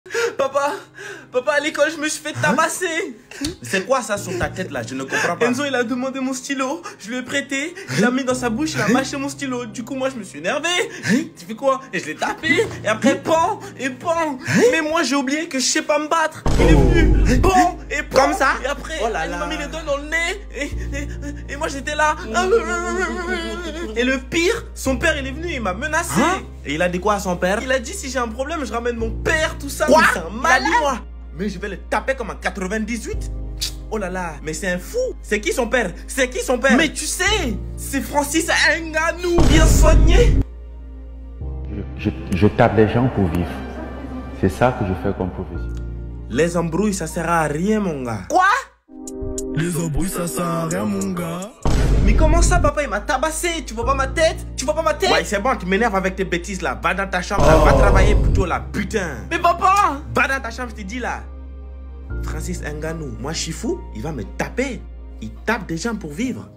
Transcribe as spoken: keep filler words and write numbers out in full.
Papa, papa, à l'école, je me suis fait tabasser. C'est quoi ça sur ta tête là? Je ne comprends pas. Enzo, il a demandé mon stylo, je lui ai prêté, il l'a mis dans sa bouche, il a mâché mon stylo. Du coup, moi, je me suis énervé. Tu fais quoi? Et je l'ai tapé, et après, pan, et pan. Mais moi, j'ai oublié que je sais pas me battre. Il est venu, pan, et pan. Comme ça? Et après, oh là il là. m'a mis les doigts dans le nez, et, et, et moi, j'étais là. Et le pire, son père, il est venu, il m'a menacé. Hein? Et il a dit quoi à son père? Il a dit si j'ai un problème, je ramène mon père, tout ça. Quoi? C'est un malade. Moi. Mais je vais le taper comme en quatre-vingt-dix-huit. Oh là là, mais c'est un fou. C'est qui son père? C'est qui son père? Mais tu sais, c'est Francis Ngannou, bien soigné. Je, je, je tape les gens pour vivre. C'est ça que je fais comme profession. Les embrouilles, ça sert à rien, mon gars. Quoi? Les embrouilles, ça sert à rien, mon gars. Mais comment ça, papa, il m'a tabassé? Tu vois pas ma tête? Tu vois pas ma tête? Ouais, c'est bon, tu m'énerves avec tes bêtises là. Va dans ta chambre, là. Va travailler plutôt là, putain. Mais papa! Va dans ta chambre, je te dis là. Francis Ngannou, moi je suis fou, il va me taper. Il tape des gens pour vivre.